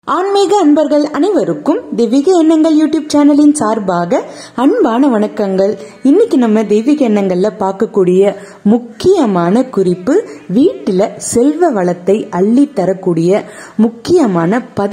ஆன்மீக அன்பர்கள் அனைவருக்கும் தெய்வீக எண்ணங்கள் யூடியூப் சேனலின் சார்பாக அன்பான வணக்கங்கள். இன்னைக்கு நம்ம தெய்வீக எண்ணங்கள்ல பார்க்கக்கூடிய முக்கியமான குறிப்பு, வீட்டுல செல்வ வளத்தை அள்ளி தரக்கூடிய முக்கியமான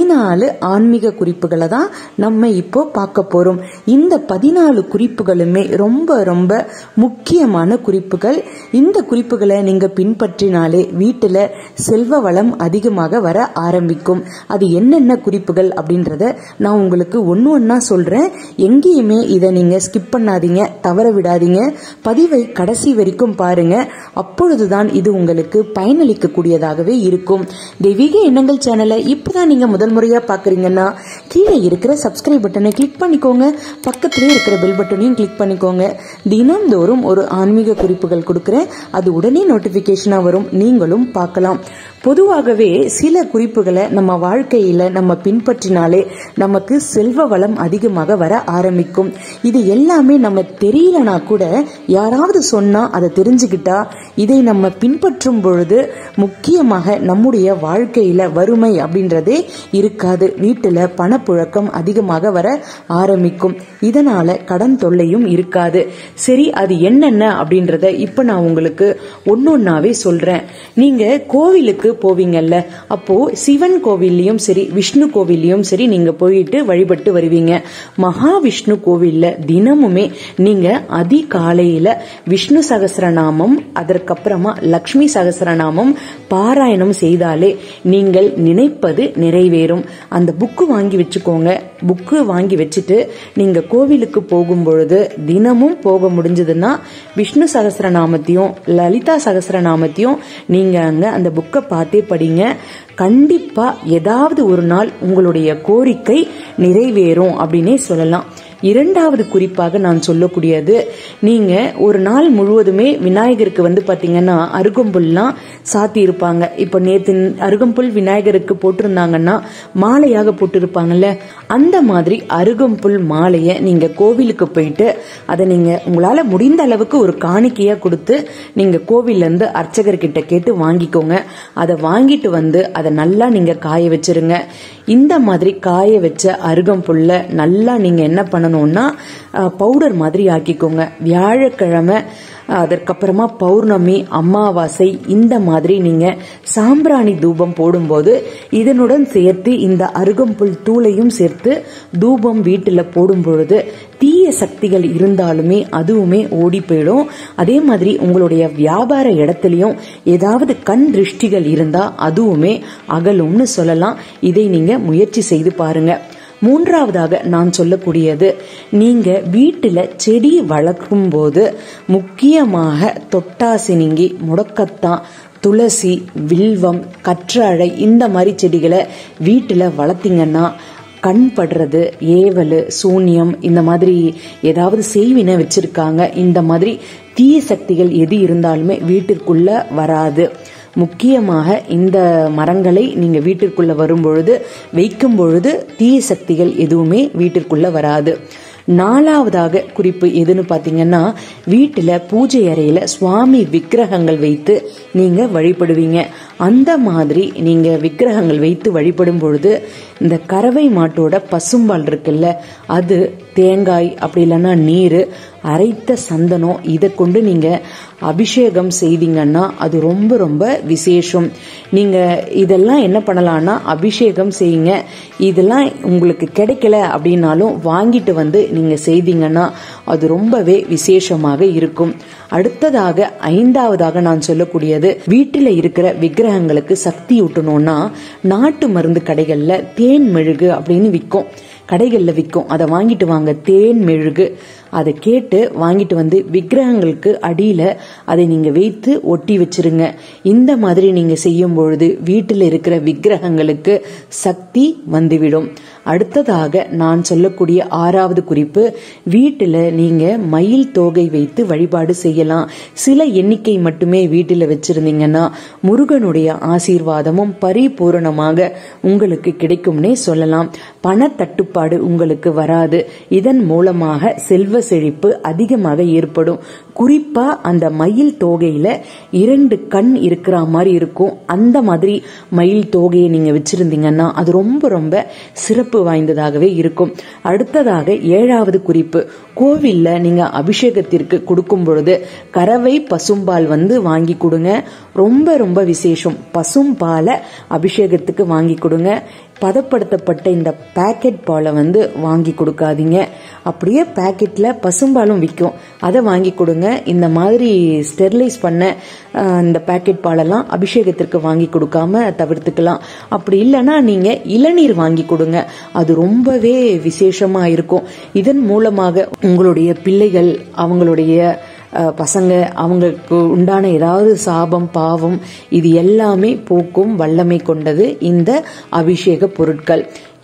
14 ஆன்மீக குறிப்புகளை தான் நம்ம இப்போ பார்க்க போறோம். இந்த 14 குறிப்புகளுமே ரொம்ப ரொம்ப முக்கியமான குறிப்புகள். இந்த குறிப்புகளை நீங்க பின்பற்றினாலே வீட்டுல செல்வ வளம் அதிகமாக வர ஆரம்பிக்கும். அது என்ன குறிப்புகள் அப்படின்றத நான் உங்களுக்கு ஒன்னா சொல்றேன். எங்கேயுமே இதை நீங்க ஸ்கிப் பண்ணாதீங்க, தவற விடாதீங்க. பதிவை கடைசி வரைக்கும் பாருங்க. அப்பொழுதுதான் இது உங்களுக்கு பயனளிக்க கூடியதாகவே இருக்கும். தெய்வீக எண்ணங்கள் சேனலை இப்பதான் நீங்க முதல் முறையா பாக்குறீங்கன்னா கீழே இருக்கிற சப்ஸ்கிரைப் பட்டனை கிளிக் பண்ணிக்கோங்க. பக்கத்திலே இருக்கிற பெல் பட்டனையும் கிளிக் பண்ணிக்கோங்க. தினம்தோறும் ஒரு ஆன்மீக குறிப்புகள் கொடுக்கிறேன். அது உடனே நோட்டிபிகேஷனா வரும், நீங்களும் பார்க்கலாம். பொதுவாகவே சில குறிப்புகளை நம்ம வாழ்க்கையில நம்ம பின்பற்றினாலே நமக்கு செல்வ வளம் அதிகமாக வர ஆரம்பிக்கும். இது எல்லாமே நம்ம தெரியலனா கூட யாராவது சொன்னா அதை தெரிஞ்சுக்கிட்டா இதை நம்ம பின்பற்றும் பொழுது முக்கியமாக நம்முடைய வாழ்க்கையில வறுமை அப்படின்றதே இருக்காது. வீட்டுல பணப்புழக்கம் அதிகமாக வர ஆரம்பிக்கும். இதனால கடன் தொல்லையும் இருக்காது. சரி, அது என்னென்ன அப்படின்றத இப்ப நான் உங்களுக்கு ஒன்னொன்னாவே சொல்றேன். நீங்க கோவிலுக்கு போவீங்கல்ல, அப்போ சிவன் கோவில்லையும் சரி விஷ்ணு கோவில்லையும் சரி நீங்க போயிட்டு வழிபட்டு வருவீங்க. மகாவிஷ்ணு கோவில்ல தினமுமே நீங்க அதிகாலையில விஷ்ணு சகஸ்ரநாமம், அதற்கப்புறமா லக்ஷ்மி சகஸ்ரநாமம் பாராயணம் செய்தாலே நீங்கள் நினைப்பது நிறைவேறும். அந்த புக்கு வாங்கி வச்சுக்கோங்க. புக்கு வாங்கி வச்சுட்டு நீங்க கோவிலுக்கு போகும் பொழுது தினமும் போக முடிஞ்சதுன்னா விஷ்ணு சகஸ்ரநாமத்தையும் லலிதா சகஸ்ரநாமத்தையும் நீங்க அங்க அந்த புக்கை பார்த்தே படிங்க. கண்டிப்பா ஏதாவது ஒரு நாள் உங்களுடைய கோரிக்கை நிறைவேறும் அப்படின்னே சொல்லலாம். இரண்டாவது குறிப்பாக நான் சொல்லக்கூடியது, நீங்க ஒரு நாள் முழுவதுமே விநாயகருக்கு பாத்தீங்கன்னா அருகம்புல்லாம் சாத்தி இருப்பாங்க. இப்ப நேத்து அருகம்புல் விநாயகருக்கு போட்டிருந்தாங்கன்னா மாலையாக போட்டிருப்பாங்கல்ல, அந்த மாதிரி அருகம்புல் மாலைய நீங்க கோவிலுக்கு போயிட்டு அதை நீங்க உங்களால முடிந்த அளவுக்கு ஒரு காணிக்கையா கொடுத்து நீங்க கோவில்ல இருந்து அர்ச்சகர்கிட்ட கேட்டு வாங்கிக்கோங்க. அதை வாங்கிட்டு அதை நல்லா நீங்க காய வச்சிருங்க. இந்த மாதிரி காய வச்ச அருகம்புல்ல நல்லா நீங்க என்ன பண்ணணும்னா பவுடர் மாதிரி ஆக்கிக்கோங்க. வியாழக்கிழமை, அதற்கப்புறமா பௌர்ணமி, அமாவாசை இந்த மாதிரி நீங்க சாம்பிராணி தூபம் போடும்போது இதனுடன் சேர்த்து இந்த அருகம்புல் தூளையும் சேர்த்து தூபம் வீட்டுல போடும் பொழுது தீய சக்திகள் இருந்தாலுமே அதுவுமே ஓடி போயிடும். அதே மாதிரி உங்களுடைய வியாபார இடத்துலயும் ஏதாவது கண் திருஷ்டிகள் இருந்தா அதுவுமே அகலும்னு சொல்லலாம். இதை நீங்க முயற்சி செய்து பாருங்க. மூன்றாவதாக நான் சொல்லக்கூடியது, நீங்க வீட்டுல செடி வளர்க்கும் போது முக்கியமாக தொட்டாசினிங்கி, முடக்கத்தான், துளசி, வில்வம், கற்றாழை இந்த மாதிரி செடிகளை வீட்டுல வளர்த்தீங்கன்னா கண் படுறது, ஏவல், சூன்யம் இந்த மாதிரி ஏதாவது செய்வினை வச்சிருக்காங்க, இந்த மாதிரி தீய சக்திகள் எது இருந்தாலுமே வீட்டிற்குள்ள வராது. முக்கியமாக இந்த மரங்களை நீங்க வீட்டிற்குள்ள வரும்பொழுது வைக்கும் பொழுது தீய சக்திகள் எதுவுமே வீட்டிற்குள்ள வராது. நாலாவதாக குறிப்பு எதுன்னு பாத்தீங்கன்னா, வீட்டுல பூஜை அறையில சுவாமி விக்கிரகங்கள் வைத்து நீங்க வழிபடுவீங்க. அந்த மாதிரி நீங்க விக்கிரகங்கள் வைத்து வழிபடும் பொழுது இந்த கறவை மாட்டோட பசும்பால் இருக்குல்ல, அது தேங்காய் அப்படி இல்லைன்னா நீர், அரைத்த சந்தனம் இதை கொண்டு நீங்க அபிஷேகம் செய்தீங்கன்னா அது ரொம்ப ரொம்ப விசேஷம். நீங்க இதெல்லாம் என்ன பண்ணலாம்னா அபிஷேகம் செய்யுங்க. இதெல்லாம் உங்களுக்கு கிடைக்கல அப்படின்னாலும் வாங்கிட்டு நீங்க செய்தீங்கன்னா அது ரொம்பவே விசேஷமாக இருக்கும். அடுத்ததாக ஐந்தாவதாக நான் சொல்லக்கூடியது, வீட்டில இருக்கிற விக்கிரகங்களுக்கு சக்தி ஊட்டணும்னா நாட்டு மருந்து கடைகள்ல தேன் மெழுகு அப்படின்னு விற்கும், கடைகள்ல விற்கும். அதை வாங்கிட்டு வாங்க, தேன் மெழுகு. அதை கேட்டு வாங்கிட்டு விக்கிரகங்களுக்கு அடியில அதை நீங்க வைத்து ஒட்டி வச்சிருங்க. இந்த மாதிரி நீங்க செய்யும் பொழுது வீட்டில் இருக்கிற விக்கிரகங்களுக்கு சக்தி வந்துவிடும். அடுத்ததாக நான் சொல்லக்கூடிய ஆறாவது குறிப்பு, வீட்டுல நீங்க மயில் தோகை வைத்து வழிபாடு செய்யலாம். சில எண்ணிக்கை மட்டுமே வீட்டுல வச்சிருந்தீங்கன்னா முருகனுடைய ஆசீர்வாதமும் பரிபூரணமாக உங்களுக்கு கிடைக்கும்னே சொல்லலாம். பண தட்டுப்பாடு உங்களுக்கு வராது. இதன் மூலமாக செல்வ செழிப்பு அதிகமாக ஏற்படும். குறிப்பா அந்த மயில் தோகையில 2 கண் இருக்கிற மாதிரி இருக்கும். அந்த மாதிரி மயில் தோகையை நீங்க வச்சிருந்தீங்கன்னா அது ரொம்ப ரொம்ப சிறப்பு வாய்ந்ததாகவே இருக்கும். அடுத்ததாக 7வது குறிப்பு, கோவில்ல நீங்க அபிஷேகத்திற்கு கொடுக்கும் பொழுது கறவை பசும்பால் வாங்கி கொடுங்க. ரொம்ப ரொம்ப விசேஷம். பசும்பாலை அபிஷேகத்துக்கு வாங்கி கொடுங்க. பதப்படுத்தப்பட்ட இந்த பேக்கெட் பாலை வாங்கி கொடுக்காதீங்க. அப்படியே பேக்கெட்ல பசும்பாலும் விற்கும், அதை வாங்கி கொடுங்க. இந்த மாதிரி ஸ்டெர்லைஸ் பண்ண இந்த பேக்கெட் பாலெல்லாம் அபிஷேகத்திற்கு வாங்கி கொடுக்காம தவிர்த்துக்கலாம். அப்படி இல்லைன்னா நீங்க இளநீர் வாங்கி கொடுங்க, அது ரொம்பவே விசேஷமா இருக்கும். இதன் மூலமாக உங்களுடைய பிள்ளைகள், அவங்களுடைய பசங்க, அவங்களுக்கு உண்டான ஏதாவது சாபம் பாவம் இது எல்லாமே போக்கும் வல்லமை கொண்டது இந்த அபிஷேக பொருட்கள்.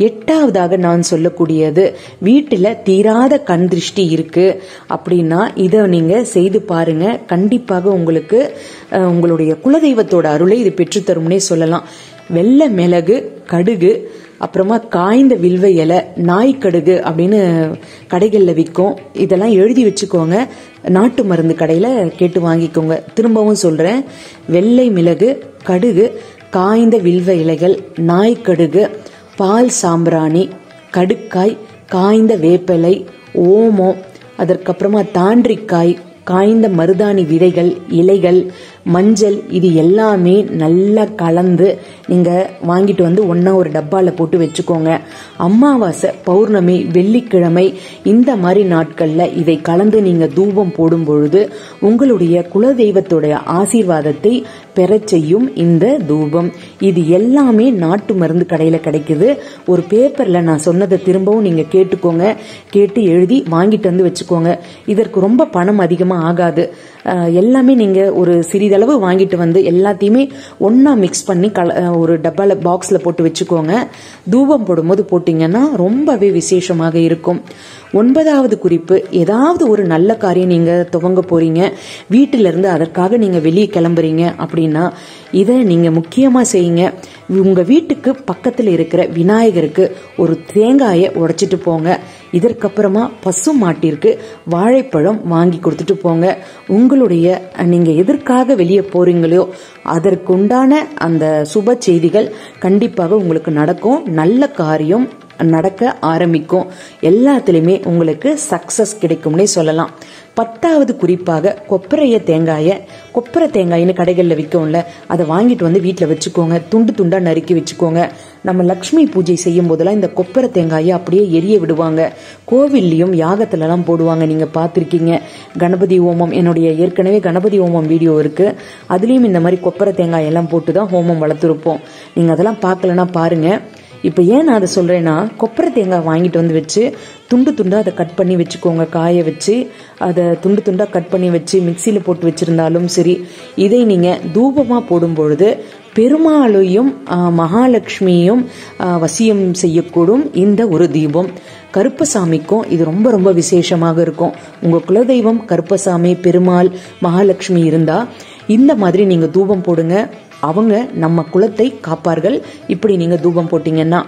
8வதாக நான் சொல்லக்கூடியது, வீட்டுல தீராத கண் திருஷ்டி இருக்கு அப்படின்னா இதை நீங்க செய்து பாருங்க. கண்டிப்பாக உங்களுக்கு உங்களுடைய குலதெய்வத்தோட அருளை இது பெற்றுத்தரும்னே சொல்லலாம். வெள்ளை மிளகு, கடுகு, அப்புறமா காய்ந்த வில்வ இலை, நாய்க்கடுகு அப்படின்னு கடைகளில் விற்கும். இதெல்லாம் எழுதி வச்சுக்கோங்க, நாட்டு மருந்து கடையில் கேட்டு வாங்கிக்கோங்க. திரும்பவும் சொல்றேன், வெள்ளை மிளகு, கடுகு, காய்ந்த வில்வ இலைகள், நாய்க்கடுகு, பால் சாம்பிராணி, கடுக்காய், காய்ந்த வேப்பிலை, ஓமம், அதற்கப்புறமா தாண்டிக்காய், காய்ந்த மருதாணி விதைகள், இலைகள், மஞ்சள், இது எல்லாமே நல்லா கலந்து நீங்க வாங்கிட்டு ஒன்னா ஒரு டப்பால போட்டு வச்சுக்கோங்க. அமாவாசை, பௌர்ணமி, வெள்ளிக்கிழமை இந்த மாதிரி நாட்கள்ல இதை கலந்து நீங்க தூபம் போடும் பொழுது உங்களுடைய குலதெய்வத்துடைய ஆசீர்வாதத்தை பெற செய்யும் இந்த தூபம். இது எல்லாமே நாட்டு மருந்து கடையில கிடைக்குது. ஒரு பேப்பர்ல நான் சொன்னதை திரும்பவும் நீங்க கேட்டுக்கோங்க, கேட்டு எழுதி வாங்கிட்டு வச்சுக்கோங்க. இதற்கு ரொம்ப பணம் அதிகமா ஆகாது. எல்லாமே நீங்க ஒரு சிறிதளவு வாங்கிட்டு எல்லாத்தையுமே ஒன்னா மிக்ஸ் பண்ணி ஒரு டப்பால பாக்ஸ்ல போட்டு வச்சுக்கோங்க. தூபம் போடும்போது போட்டீங்கன்னா ரொம்பவே விசேஷமாக இருக்கும். 9வது குறிப்பு, ஏதாவது ஒரு நல்ல காரியம் நீங்க துவங்க போறீங்க, வீட்டில இருந்து அதற்காக நீங்க வெளியே கிளம்புறீங்க அப்படின்னா இதை நீங்க முக்கியமா செய்யுங்க. உங்க வீட்டுக்கு பக்கத்துல இருக்கிற விநாயகருக்கு ஒரு தேங்காயை உடைச்சிட்டு போங்க. இதற்கப்புறமா பசு மாட்டிற்கு வாழைப்பழம் வாங்கி கொடுத்துட்டு போங்க. உங்களுடைய நீங்க எதற்காக வெளியே போறீங்களோ அதற்குண்டான அந்த சுப செய்திகள் கண்டிப்பாக உங்களுக்கு நடக்கும். நல்ல காரியம் நடக்க ஆரம்பிக்கும். எல்லாத்திலுமே உங்களுக்கு சக்சஸ் கிடைக்கும்னே சொல்லலாம். 10வது குறிப்பாக கொப்பரை தேங்காயின்னு கடைகளில் விற்கும்ல, அதை வாங்கிட்டு வீட்டில் வச்சுக்கோங்க. துண்டு துண்டா நறுக்கி வச்சுக்கோங்க. நம்ம லக்ஷ்மி பூஜை செய்யும் போதெல்லாம் இந்த கொப்பரை தேங்காயை அப்படியே எரிய விடுவாங்க. கோவில்லையும் யாகத்திலலாம் போடுவாங்க, நீங்க பார்த்திருக்கீங்க. கணபதி ஹோமம், என்னுடைய ஏற்கனவே கணபதி ஹோமம் வீடியோ இருக்கு, அதுலயும் இந்த மாதிரி கொப்பரை தேங்காய் எல்லாம் போட்டுதான் ஹோமம் வளர்த்துருப்போம். நீங்க அதெல்லாம் பார்க்கலன்னா பாருங்க. இப்ப ஏன் நான் அதை சொல்றேன்னா, கொப்பரை தேங்காய் வாங்கிட்டு வச்சு துண்டு துண்டா அதை கட் பண்ணி வச்சுக்கோங்க. காய வச்சு அதை துண்டு துண்டா கட் பண்ணி வச்சு மிக்சியில போட்டு வச்சிருந்தாலும் சரி, இதை நீங்க தூபமா போடும் பொழுது பெருமாளையும் மகாலட்சுமியும் வசியம் செய்யக்கூடும் இந்த ஒரு தீபம். கருப்பசாமிக்கும் இது ரொம்ப ரொம்ப விசேஷமாக இருக்கும். உங்க குலதெய்வம் கருப்பசாமி, பெருமாள், மகாலட்சுமி இருந்தா இந்த மாதிரி நீங்க தூபம் போடுங்க. அவங்க நம்ம குலத்தை காப்பார்கள். இப்படி நீங்க தூபம் போட்டீங்கன்னா.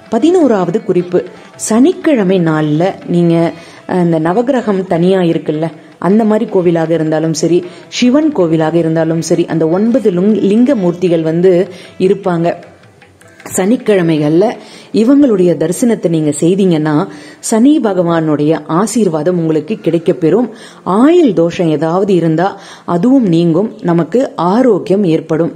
11வது குறிப்பு, சனிக்கிழமை நாள்ல நீங்க இந்த நவகிரகம் தனியா இருக்குல்ல, அந்த மாதிரி கோவிலாக இருந்தாலும் சரி, சிவன் கோவிலாக இருந்தாலும் சரி, அந்த 9 லிங்க மூர்த்திகள் இருப்பாங்க. சனிக்கிழமைகள்ல இவங்களுடைய தரிசனத்தை நீங்க செய்தீங்கன்னா சனி பகவானுடைய ஆசீர்வாதம் உங்களுக்கு கிடைக்க பெறும். ஆயுள் தோஷம் ஏதாவது இருந்தா அதுவும் நீங்கும். நமக்கு ஆரோக்கியம் ஏற்படும்.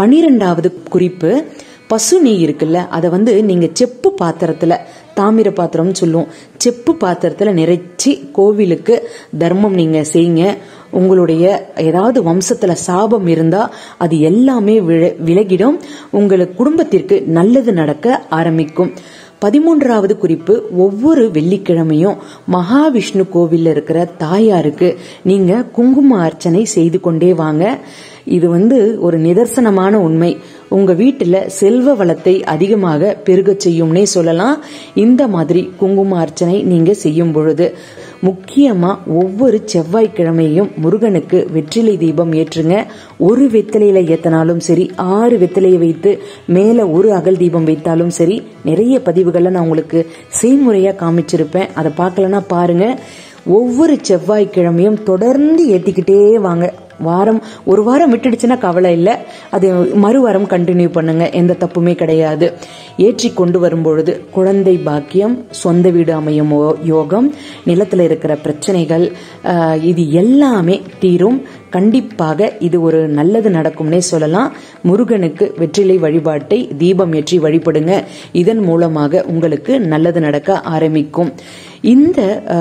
12வது குறிப்பு, பசு நெய் இருக்குல்ல, அதை நீங்க செப்பு பாத்திரத்துல, தாமிர பாத்திரம்னு சொல்லுவோம், செப்பு பாத்திரத்துல நிறைச்சி கோவிலுக்கு தர்மம் நீங்க செய்யுங்க. உங்களுடைய ஏதாவது வம்சத்துல சாபம் இருந்தா அது எல்லாமே விலகிடும். உங்களுக்கு குடும்பத்திற்கு நல்லது நடக்க ஆரம்பிக்கும். 13வது குறிப்பு, ஒவ்வொரு வெள்ளிக்கிழமையும் மகாவிஷ்ணு கோவில்ல இருக்கிற தாயாருக்கு நீங்க குங்கும அர்ச்சனை செய்து கொண்டே வாங்க. இது ஒரு நிதர்சனமான உண்மை. உங்க வீட்டுல செல்வ வளத்தை அதிகமாக பெருக செய்யும்னே சொல்லலாம். இந்த மாதிரி குங்கும அர்ச்சனை நீங்க செய்யும் பொழுது முக்கியமா ஒவ்வொரு செவ்வாய்க்கிழமையும் முருகனுக்கு வெற்றிலை தீபம் ஏற்றுங்க. ஒரு வெற்றிலையில ஏத்தனாலும் சரி, 6 வெற்றிலையை வைத்து மேல ஒரு அகல் தீபம் வைத்தாலும் சரி. நிறைய பதிவுகளை நான் உங்களுக்கு செய்முறையா காமிச்சிருப்பேன், அதை பார்க்கலன்னா பாருங்க. ஒவ்வொரு செவ்வாய்க்கிழமையும் தொடர்ந்து ஏத்திக்கிட்டே வாங்க. ஒரு வாரம் விட்டுடுச்சுன்னா கவலை இல்லை, அது மறுவாரம் கண்டினியூ பண்ணுங்க, எந்த தப்புமே கிடையாது. ஏற்றி கொண்டு வரும்பொழுது குழந்தை பாக்கியம், சொந்த வீடு அமையும் யோகம், நிலத்தில் இருக்கிற பிரச்சனைகள் இது எல்லாமே தீரும். கண்டிப்பாக இது ஒரு நல்லது நடக்கும்னே சொல்லலாம். முருகனுக்கு வெற்றிலை வழிபாட்டை தீபம் ஏற்றி வழிபடுங்க. இதன் மூலமாக உங்களுக்கு நல்லது நடக்க ஆரம்பிக்கும். இந்த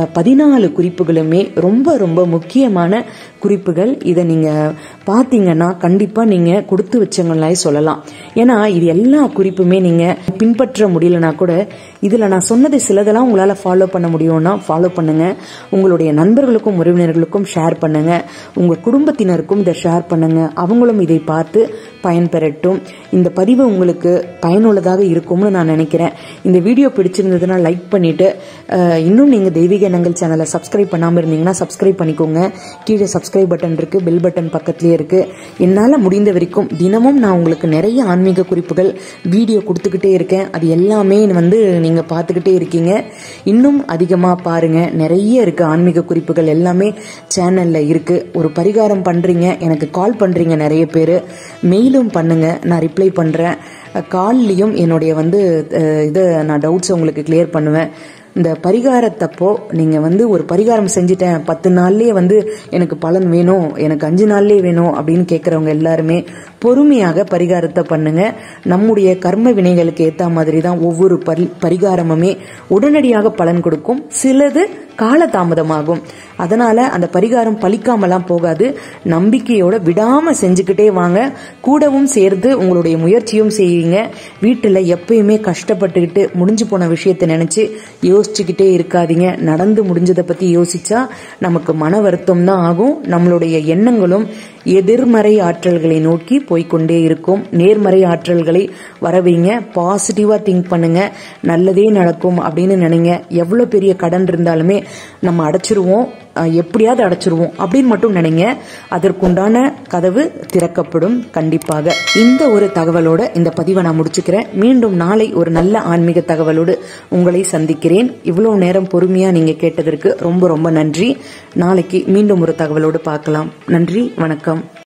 14 குறிப்புகளுமே ரொம்ப ரொம்ப முக்கியமான குறிப்புகள். இதை நீங்க பாத்தீங்கன்னா கண்டிப்பா நீங்க கொடுத்து வச்சவங்களாய் சொல்லலாம். ஏன்னா இது எல்லா குறிப்புமே நீங்க பின்பற்ற முடியலனா கூட இதுல நான் சொன்னது சிலதெல்லாம் உங்களால ஃபாலோ பண்ண முடியும்னா ஃபாலோ பண்ணுங்க. உங்களுடைய நண்பர்களுக்கும் உறவினர்களுக்கும் ஷேர் பண்ணுங்க. உங்க குடும்பத்தினருக்கும் இதை ஷேர் பண்ணுங்க. அவங்களும் இதை பார்த்து பயன்பெறட்டும். இந்த பதிவு உங்களுக்கு பயனுள்ளதாக இருக்கும்னு நான் நினைக்கிறேன். இந்த வீடியோ பிடிச்சிருந்ததுன்னா லைக் பண்ணிட்டு, இன்னும் நீங்க தெய்வீக எண்ணங்கள் சேனலை சப்ஸ்கிரைப் பண்ணாம இருந்தீங்கன்னா சப்ஸ்கிரைப் பண்ணிக்கோங்க. கீழே சப்ஸ்கிரைப் பட்டன் இருக்கு, பெல் பட்டன் பக்கத்திலேயே இருக்கு. என்னால முடிந்த வரைக்கும் தினமும் நான் உங்களுக்கு நிறைய ஆன்மீக குறிப்புகள் வீடியோ கொடுத்துக்கிட்டே இருக்கேன். அது எல்லாமே நீங்க பார்த்துக்கிட்டே இருக்கீங்க. இன்னும் அதிகமா பாருங்க, நிறைய இருக்கு ஆன்மீக குறிப்புகள் எல்லாமே சேனல்ல இருக்கு. ஒரு பரிகாரம் பண்றீங்க, எனக்கு கால் பண்றீங்க நிறைய பேரு, மெயிலும் பண்ணுங்க, நான் ரிப்ளை பண்றேன். கால்லையும் என்னுடைய இதை நான் டவுட்ஸ் உங்களுக்கு கிளியர் பண்ணுவேன். இந்த பரிகாரத்தப்போ நீங்க ஒரு பரிகாரம் செஞ்சுட்டேன், 10 நாள்லயே எனக்கு பலன் வேணும், எனக்கு 5 நாள்லயே வேணும் அப்படின்னு கேட்கறவங்க எல்லாருமே பொறுமையாக பரிகாரத்தை பண்ணுங்க. நம்முடைய கர்ம வினைகளுக்கு ஏத்த மாதிரி தான் ஒவ்வொரு பரிகாரமுமே உடனடியாக பலன் கொடுக்கும். சிலது காலதாமதமாகும். அதனால அந்த பரிகாரம் பலிக்காமலாம் போகாது. நம்பிக்கையோட விடாம செஞ்சுக்கிட்டே வாங்க. கூடவும் சேர்த்து உங்களுடைய முயற்சியும் செய்வீங்க. வீட்டுல எப்பயுமே கஷ்டப்பட்டுக்கிட்டு முடிஞ்சு போன விஷயத்தை நினைச்சு யோசிச்சுக்கிட்டே இருக்காதீங்க. நடந்து முடிஞ்சதை பத்தி யோசிச்சா நமக்கு மன வருத்தம் தான் ஆகும். நம்மளுடைய எண்ணங்களும் எதிர்மறை ஆற்றல்களை நோக்கி போய்கொண்டே இருக்கும். நேர்மறை ஆற்றல்களை வரவைங்க. பாசிட்டிவா திங்க் பண்ணுங்க, நல்லதே நடக்கும் அப்படின்னு நினைங்க. எவ்வளவு பெரிய கடன் இருந்தாலுமே நம்ம அடைச்சிருவோம், எப்படியாவது அடைச்சிருவோம் அப்படின்னு மட்டும் நினைங்க. அதற்குண்டான கதவு திறக்கப்படும் கண்டிப்பாக. இந்த ஒரு தகவலோட இந்த பதிவை நான் முடிச்சுக்கிறேன். மீண்டும் நாளை ஒரு நல்ல ஆன்மீக தகவலோடு உங்களை சந்திக்கிறேன். இவ்வளவு நேரம் பொறுமையா நீங்க கேட்டதற்கு ரொம்ப ரொம்ப நன்றி. நாளைக்கு மீண்டும் ஒரு தகவலோடு பார்க்கலாம். நன்றி, வணக்கம்.